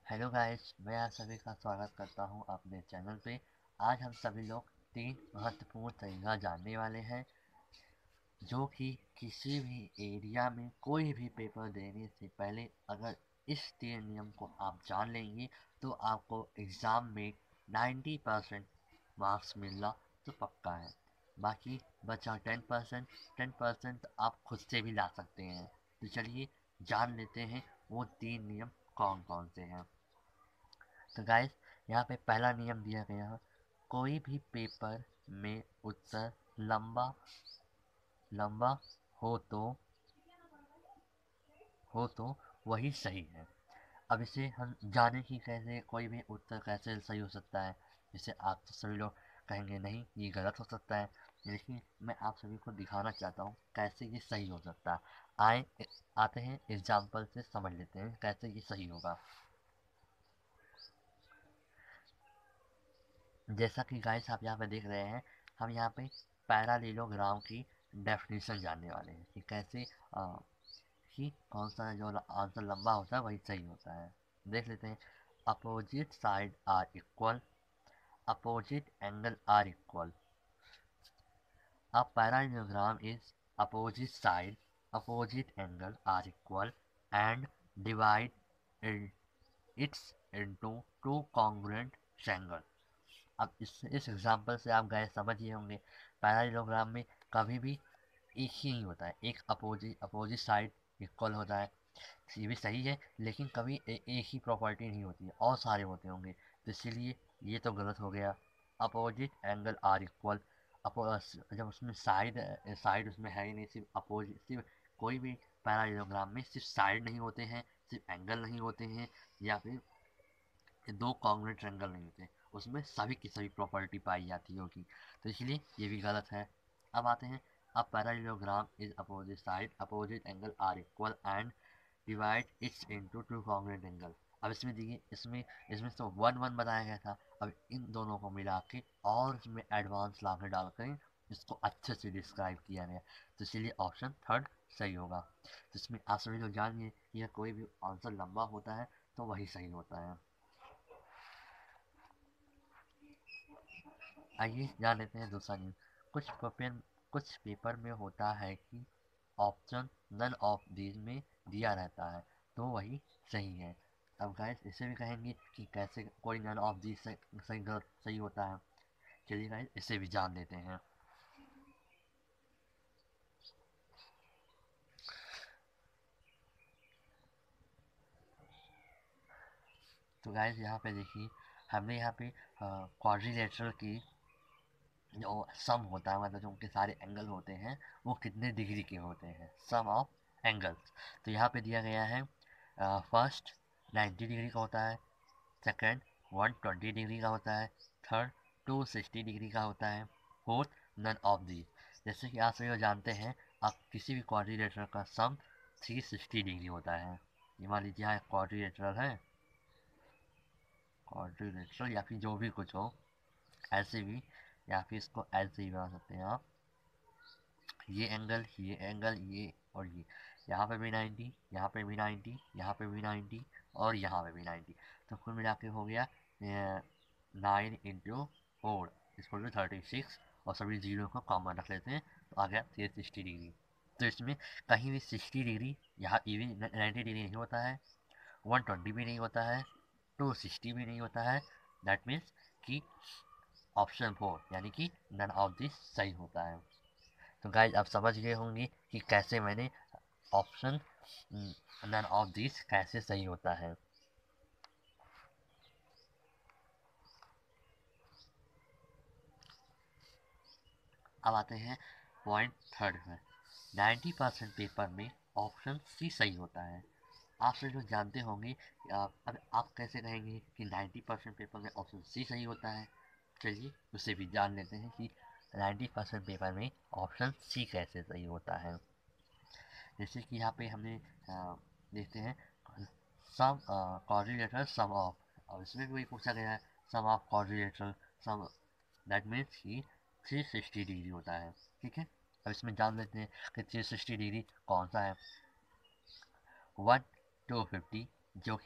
Hello guys, मैं आप सभी का स्वागत करता हूं अपने चैनल पे। आज हम सभी लोग तीन महत्वपूर्ण तरीका जानने वाले हैं जो कि किसी भी एरिया में कोई भी पेपर देने से पहले अगर इस तीन नियम को आप जान लेंगे तो आपको एग्ज़ाम में 90% मार्क्स मिलना तो पक्का है। बाकी बचा 10% आप खुद से भी ला सकते हैं। तो चलिए जान लेते हैं वो तीन नियम कौन कौन से हैं। तो गाइस, यहाँ पे पहला नियम दिया गया है, कोई भी पेपर में उत्तर लंबा लंबा हो तो हो तो वही सही है। अब इसे हम जाने कि कैसे कोई भी उत्तर कैसे सही हो सकता है। जैसे आप तो सभी लोग कहेंगे नहीं ये गलत हो सकता है, लेकिन मैं आप सभी को दिखाना चाहता हूँ कैसे ये सही हो सकता है। आते हैं एग्जाम्पल से समझ लेते हैं कैसे ये सही होगा। जैसा कि गाइस आप यहाँ पे देख रहे हैं, हम यहाँ पे पैरालेलोग्राम की डेफिनेशन जानने वाले हैं कि कैसे कि कौन सा जो आंसर लंबा होता है वही सही होता है। देख लेते हैं। Opposite side are equal, opposite angle are equal. A parallelogram is opposite side, opposite angle are equal and divide it into two congruent triangle। अब इस एग्जाम्पल से आप गए समझ ही होंगे। पैरालेलोग्राम में कभी भी एक ही नहीं होता है, एक अपोजिट साइड इक्वल होता है। ये भी सही है, लेकिन कभी एक ही प्रॉपर्टी नहीं होती है और सारे होते होंगे, तो इसीलिए ये तो गलत हो गया। अपोजिट एंगल आर इक्वल, जब उसमें साइड साइड उसमें है ही नहीं, सिर्फ अपोजिट, सिर्फ कोई भी पैरालेलोग्राम में सिर्फ साइड नहीं होते हैं, सिर्फ एंगल नहीं होते हैं, या फिर दो कॉन्ग्रुएंट ट्रायंगल नहीं होते, उसमें सभी की सभी प्रॉपर्टी पाई जाती होगी, तो इसलिए ये भी गलत है। अब आते हैं। अब parallelogram is opposite side, opposite angle are equal and divide its into two congruent angle. अब इसमें देखिए, इसमें इसमें तो वन वन बताया गया था। अब इन दोनों को मिला के और इसमें एडवांस ला कर डालकर इसको अच्छे से डिस्क्राइब किया गया, तो इसलिए ऑप्शन थर्ड सही होगा। तो इसमें आप सभी लोग जानिए कि यह कोई भी आंसर लंबा होता है तो वही सही होता है। आइए जान लेते हैं दूसरा न्यूज़। कुछ पेपर में होता है कि ऑप्शन नन ऑफ दीज में दिया रहता है तो वही सही है। अब गाइस इसे भी कहेंगे कि कैसे कोई नन ऑफ दीज सही गलत सही होता है। चलिए गाइस इसे भी जान लेते हैं। तो गाइस यहाँ पे देखिए, हमने यहाँ पे क्वाड्रिलेटरल की जो सम होता है, मतलब जो उनके सारे एंगल होते हैं वो कितने डिग्री के होते हैं, सम ऑफ एंगल्स। तो यहाँ पे दिया गया है, फर्स्ट 90 डिग्री का होता है, सेकंड 120 डिग्री का होता है, थर्ड 260 डिग्री का होता है, फोर्थ नन ऑफ दी। जैसे कि आप सभी लोग जानते हैं, आप किसी भी क्वाड्रिलेटरल का सम 360 डिग्री होता है। ये मान लीजिए यहाँ क्वाड्रिलेटरल है, क्वाड्रिलेटरल या फिर जो भी कुछ हो, ऐसे भी, या फिर इसको ऐसे ही बना सकते हैं आप। ये एंगल, ये एंगल, ये और ये, यहाँ पे भी 90, यहाँ पे भी 90, यहाँ पे भी 90 और यहाँ पे भी 90। तो कुल मिला के हो गया 9 इंटू 4 इसको भी 36, और सभी जीरो को कॉमन रख लेते हैं तो आ गया 360 डिग्री। तो इसमें कहीं भी 60 डिग्री, यहाँ इवन 90 डिग्री नहीं होता है, 120 भी नहीं होता है, 260 भी नहीं होता है। दैट मीन्स कि ऑप्शन 4 यानी कि नन ऑफ दिस सही होता है। तो गाइज आप समझ गए होंगे कि कैसे मैंने ऑप्शन नन ऑफ दिस कैसे सही होता है। अब आते हैं पॉइंट थर्ड में। 90% पेपर में ऑप्शन सी सही होता है। आप सभी लोग जानते होंगे कि अब आप कैसे कहेंगे कि 90% पेपर में ऑप्शन सी सही होता है। चलिए उसे भी जान लेते हैं कि 90% पेपर में ऑप्शन सी कैसे सही होता है। जैसे कि यहाँ पे हमने देखते हैं सम कोऑर्डिनेटर सम ऑफ, और इसमें भी वही पूछा गया है, sum of coordinator sum, that means कि 360 डिग्री होता है। ठीक है, अब इसमें जान लेते हैं कि 360 डिग्री कौन सा है। 1 250 जो कि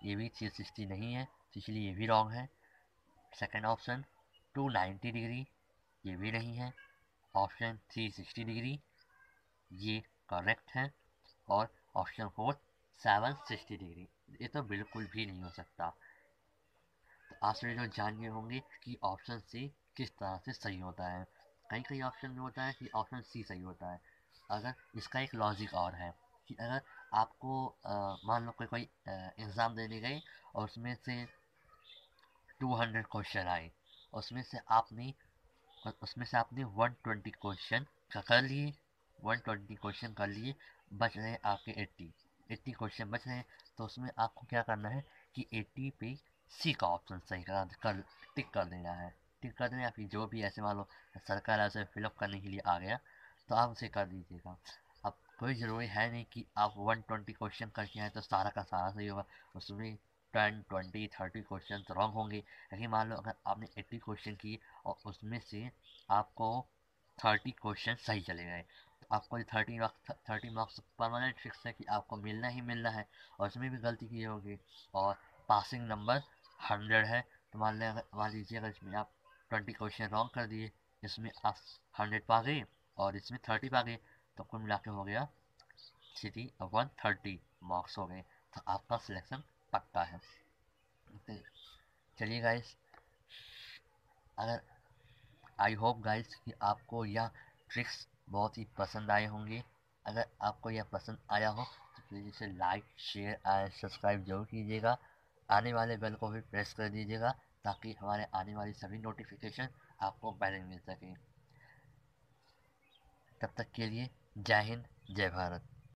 ये भी 360 नहीं है, तो इसलिए ये भी रॉन्ग है। सेकंड ऑप्शन 290 डिग्री, ये भी नहीं है। ऑप्शन 360 डिग्री, ये करेक्ट है। और ऑप्शन 4 760 डिग्री, ये तो बिल्कुल भी नहीं हो सकता। तो आप सभी लोग जान गए होंगे कि ऑप्शन सी किस तरह से सही होता है। कई कई ऑप्शन में होता है कि ऑप्शन सी सही होता है। अगर इसका एक लॉजिक और है कि अगर आपको मान लो कोई एग्ज़ाम देने गए और उसमें से 200 क्वेश्चन आए, उसमें से आपने 120 क्वेश्चन कर लिए, 120 क्वेश्चन कर लिए, बच रहे आपके 80 क्वेश्चन बच रहे हैं। तो उसमें आपको क्या करना है कि 80 पे सी का ऑप्शन सही कर टिक कर देना है। टिक कर देना, या फिर जो भी ऐसे मान लो सर्कल ऐसे फिलअप करने के लिए आ गया तो आप उसे कर दीजिएगा। अब कोई ज़रूरी है नहीं कि आप 120 क्वेश्चन करके आए तो सारा का सारा सही होगा। उसमें 10 20 30 क्वेश्चन रॉन्ग होंगे। लेकिन मान लो अगर आपने 80 क्वेश्चन किए और उसमें से आपको 30 क्वेश्चन सही चले गए, तो आपको ये 30 मार्क्स परमानेंट फिक्स है कि आपको मिलना ही मिलना है। और उसमें भी गलती की होगी और पासिंग नंबर 100 है। तो मान लीजिए अगर इसमें आप 20 क्वेश्चन रॉन्ग कर दिए, इसमें आप 100 पा गए और इसमें 30 पा गए, तो कुल मिला के हो गया 130 मार्क्स हो गए। तो आपका सिलेक्शन पक्का है। तो चलिए गाइस, अगर आई होप गाइस कि आपको यह ट्रिक्स बहुत ही पसंद आए होंगे। अगर आपको यह पसंद आया हो तो प्लीज़ इसे लाइक शेयर एंड सब्सक्राइब जरूर कीजिएगा। आने वाले बेल को भी प्रेस कर दीजिएगा ताकि हमारे आने वाली सभी नोटिफिकेशन आपको पहले मिल सके। तब तक के लिए जय हिंद, जय भारत।